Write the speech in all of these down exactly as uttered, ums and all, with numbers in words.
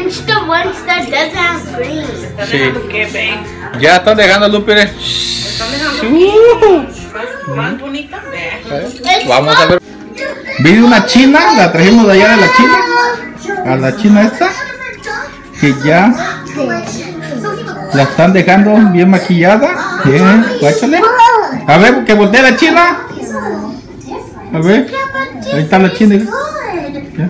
orange, the ones that doesn't have green. Sí. Ya están dejando Lupe. Están dejando Uh. más, más bonita. ¿Eh? Vamos a ver. Vi una china, la trajimos de allá de la China. A la china esta. Que ya la están dejando bien maquillada. Bien, guáchale. A ver, que voltee la china. A ver. Ahí está la china. Ya,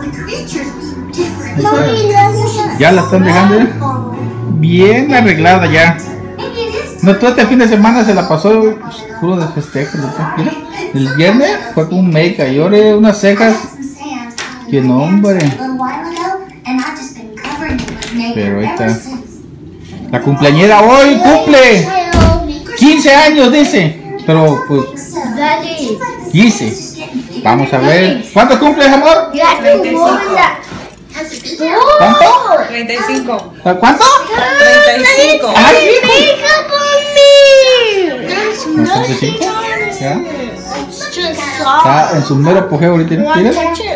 ya la están dejando bien arreglada ya. No, todo este fin de semana se la pasó puro de festejo. Mira, el viernes fue con un make y ahora unas cejas. Que no, hombre. Pero ahí está. La cumpleañera hoy cumple quince años, dice. Pero pues quince. Vamos a ver. ¿Cuánto cumples, amor? ¿Cuánto? treinta y cinco. ¿Cuánto? treinta y cinco. ¡Ay, No, está en su mero apogeo ahorita. ¿Tienes?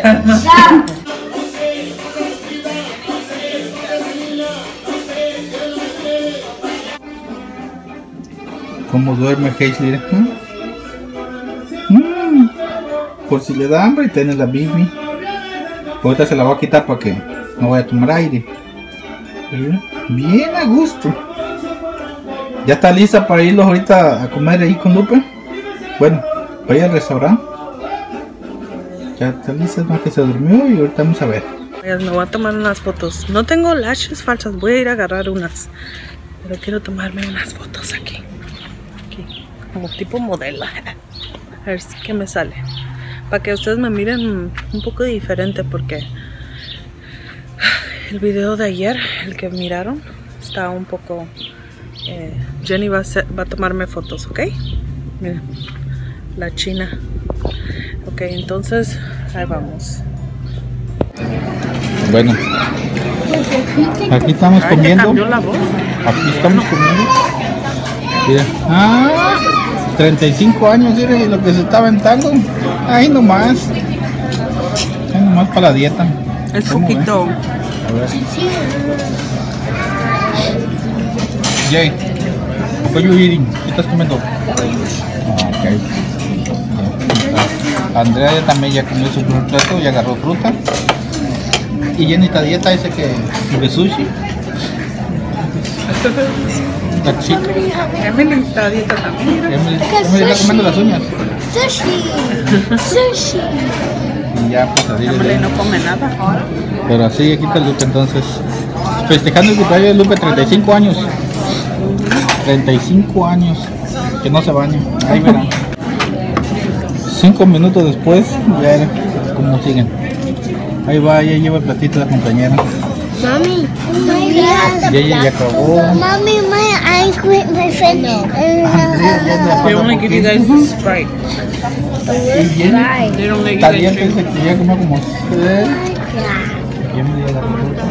¿Cómo duerme Hazley? ¿Mm? Mm. Por si le da hambre y tiene la bibi. Ahorita se la voy a quitar para que no vaya a tomar aire. Bien a gusto. ¿Ya está lista para irlos ahorita a comer ahí con Lupe? Bueno, para ir al restaurante. Ya está lista, más que se durmió y ahorita vamos a ver. Me voy a tomar unas fotos. No tengo lashes falsas, voy a ir a agarrar unas. Pero quiero tomarme unas fotos aquí. Aquí, como tipo modelo. A ver si qué me sale. Para que ustedes me miren un poco diferente porque el video de ayer, el que miraron, está un poco... Eh, Jenny va a, ser, va a tomarme fotos, ¿ok? Miren, la china. Ok, entonces, ahí vamos. Bueno, aquí estamos Ay, comiendo. ¿te cambió la voz? Aquí estamos comiendo. Mira. Ah, treinta y cinco años, mire lo que se está aventando. Ahí nomás. Ahí nomás para la dieta. Es poquito. Ves? A ver. Jay, what are you eating? ¿Qué estás comiendo? Ah, okay. Andrea ya también ya comió su primer plato y agarró fruta. Y Jenny está dieta, dice que de sushi. La chica. Emily está a dieta también. Emily, Emily está comiendo las uñas. Sushi. Sushi. Y ya pues así Emily no come nada. Pero así aquí está Lupe entonces. Festejando el cumpleaños de Lupe, treinta y cinco años. treinta y cinco años. Que no se bañe. Ahí verán. cinco minutos después, ya era como siguen. Ahí va, ya lleva el platito de la compañera. Mommy, Ya, ya, ya acabó. Mommy, my I quit my friend. They only give you guys the Sprite. Y Jenny, They don't let you está guys bien, drink. dice que ya comió como tres. Y Emily ya agarró fruta.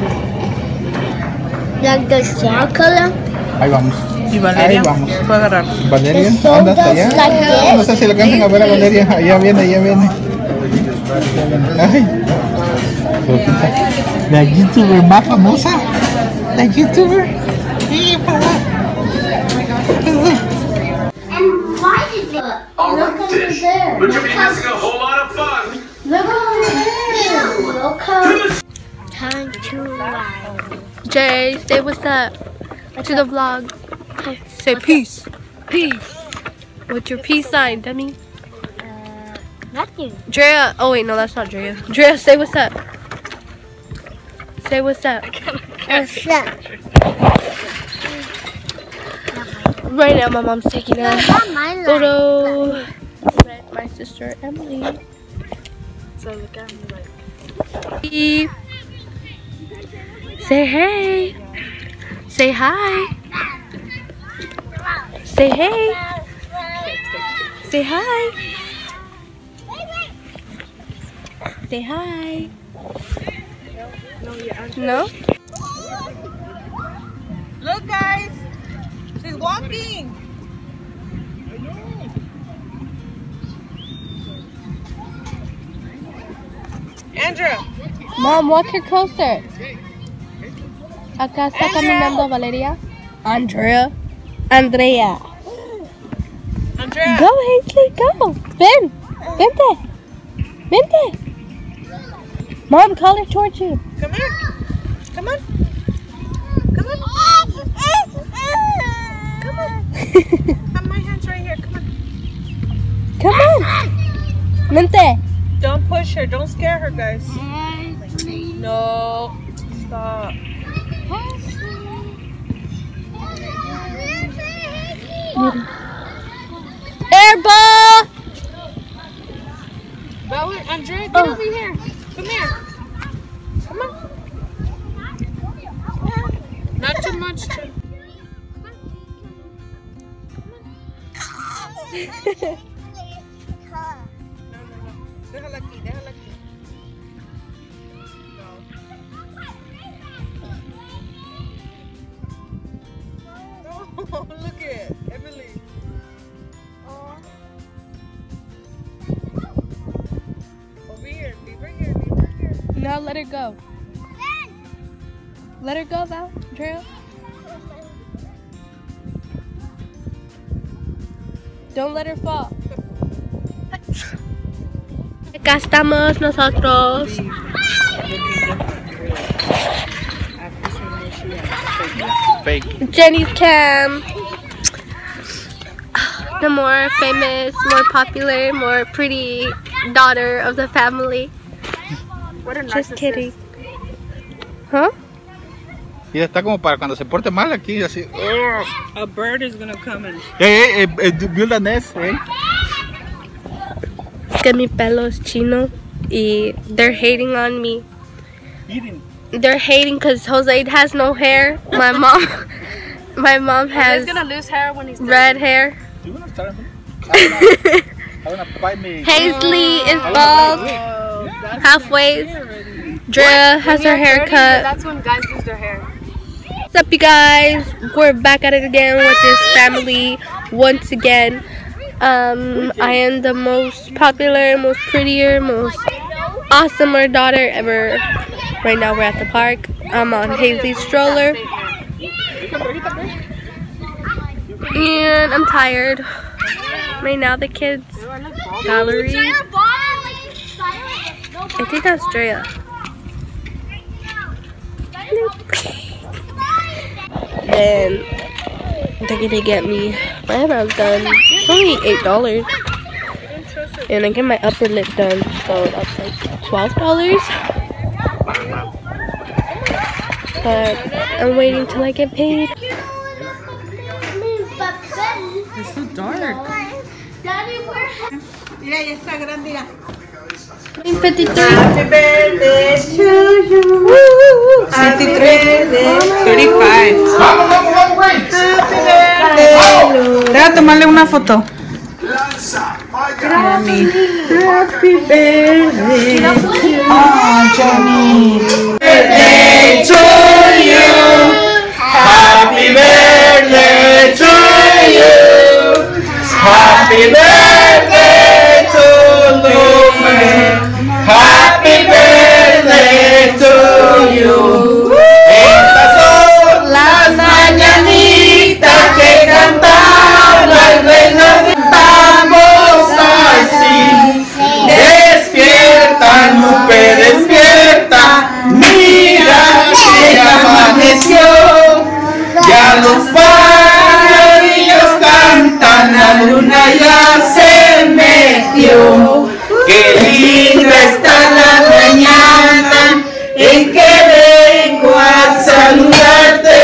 Like the straw color. Ahí vamos. Y Valeria, Ahí vamos. fue a agarrar. Valeria, The sodas anda hasta allá. like this. No sé si le alcanzan a ver a Valeria. Allá viene, allá viene. Ay. La youtuber más famosa. La youtuber. Sí, papá. And why did they look over there? But you'll be missing a whole lot of fun. Look over there. Look over. Time to ride. Jay, say what's up to the vlog. Say peace. Peace. What's your peace sign, dummy? Uh, nothing. Drea. Oh wait, no, that's not Drea. Drea, say what's up. Say what's up. What's up? Right now, my mom's taking a Not my line. photo with my sister Emily. So look at me like. Eve. Say hey. Say hi. Say hey. Say hi. Say hi. No? Look, guys, she's walking. Andrew. Mom, walk her closer. Acá está caminando Valeria. Andrea. Andrea. Andrea. Go, Hazley, go. Ven. Vente. Vente. Mom, call her towards you. Come here. Come on. Come on. Come on. Have my hands right here. Come on. Come on. Vente. Don't push her. Don't scare her, guys. No. Stop. Air ball. Bella, Andrea, get Oh. over here. Come here. Come on. Not too much. Too. No, no, no. Déjala aquí, déjala aquí. No. No, look at Emily. Oh. Over here, be right here, be right here. Now let her go. Let her go, Val. Andrea. Don't let her fall. Acá estamos nosotros. Fake. Jenny's cam. The more famous, more popular, more pretty daughter of the family. What a Just kidding. Huh? Y está como para cuando se porte mal aquí, así. A bird is gonna come and. Hey, hey, hey, build a nest, eh? Es que mi pelo es chino y they're hating on me. Eating. They're hating because Jose has no hair. My mom, my mom has He's gonna lose hair when he's red hair. You wanna start? I wanna buy me. Hazley is bald halfway. Drea has her hair cut. That's when guys lose their hair. What's up, you guys? We're back at it again with this family once again. Um, I am the most popular, most prettier, most awesomer daughter ever. Right now we're at the park. I'm on Hazley's stroller. And I'm tired. Right now the kids gallery. I think that's Drea. Then they're gonna get me my eyebrows done. It's only eight dollars. And I get my upper lip done, so that's like twelve dollars. But I'm waiting till I get paid. It's so dark. fifty-three. Happy birthday to you. Happy birthday. thirty-five. Vamos, vamos, vamos, güey. Happy birthday. Deja tomarle una foto. Mami. Happy birthday. Oh, Johnny. Birthday to you. Happy birthday to you. Happy birthday to Lume. Happy birthday to you. Estas son las mañanitas que cantaba el rey David. Vamos así. Despierta, Lupe, despierta. Mira que ya amaneció. Ya los pajarillos cantan, la luna ya se metió. Qué linda está la mañana en que vengo a saludarte.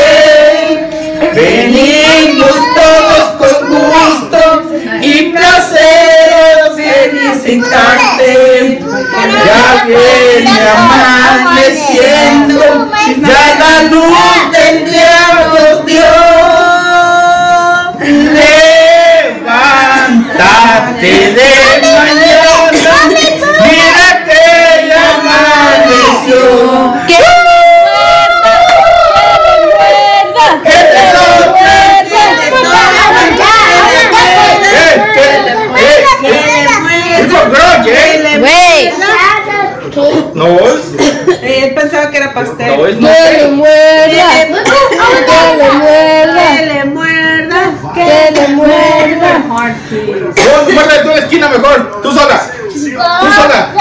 Venimos todos con gusto y placer de visitarte. Ya viene amaneciendo, ya la luz del día nos dio. Levántate de mañana, mira que ya amaneció. ¡Que ¡Que te sorprenda! Wait. No es. Él pensaba que era pastel. No es. No Muerde, muerde. le muerda. Vos muerde tú la esquina mejor. Tú sola. Tú sola.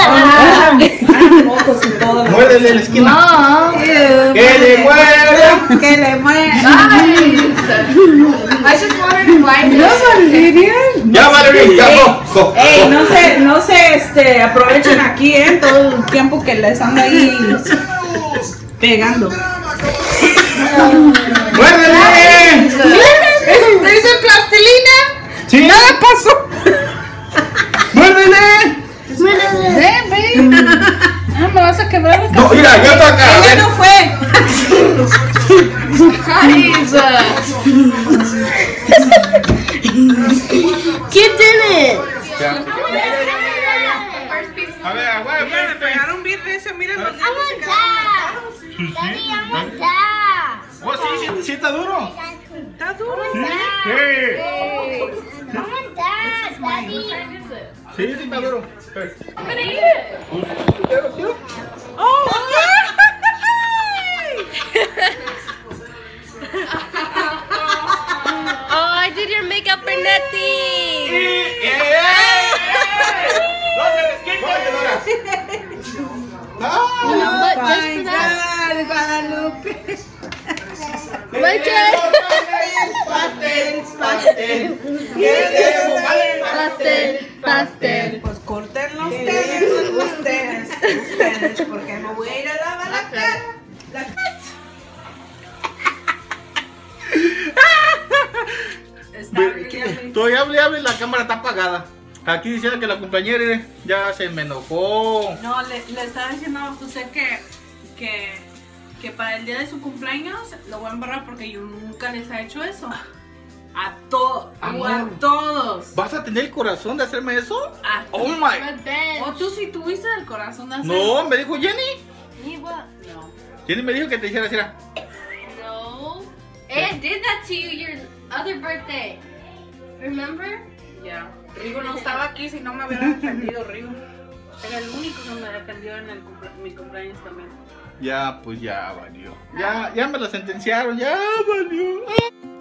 Muérdele la esquina. Que le muerda. Que le muerda. I just wanted to wipe it. Ya, Valerie, ya, go, go, Ey, go. no se, no se este, aprovechen aquí, ¿eh? Todo el tiempo que les ando ahí pegando. ¡Muérdele! ¿Dice plastilina? Sí. Nada pasó. ¡Muérdele! Ven, ven. Ah, me vas a quebrar la No, mira, yo estoy acá. A Ella ver. no fue. ¿Quién tiene? Ya. A ver, aguanta. Mira, me pegaron bien recio, miren los I want that. Daddy, I want that. Oh, sí, sí, sí está duro. Está duro. Sí. I want that, Daddy. Sí, sí está duro. Oh, Oh, I did your makeup for nothing. But just my for that. God, Guadalupe. Manches. Pastel, pastel. Pastel, pastel. Pues córtenlo ustedes, ustedes, ustedes, porque no voy a ir a lavar la cara. La Está bien. Todavía hable, hable, la cámara está apagada. Aquí diciendo que la compañera ya se me enojó. No, le, le estaba diciendo a José que, que, que para el día de su cumpleaños lo voy a embarrar porque yo nunca les he hecho eso. A todos, a Amor. todos. ¿Vas a tener el corazón de hacerme eso? A Oh my. O tú sí tuviste el corazón de hacer. No, me dijo Jenny. Me what? No. Jenny me dijo que te hiciera así. era. No. I did that to you your other birthday. Remember? Ya. Rigo no estaba aquí, si no me hubiera defendido Rigo. Era el único que me defendió en el cumple mi cumpleaños también. Ya, pues ya valió. Ya, ya me la sentenciaron, ya valió.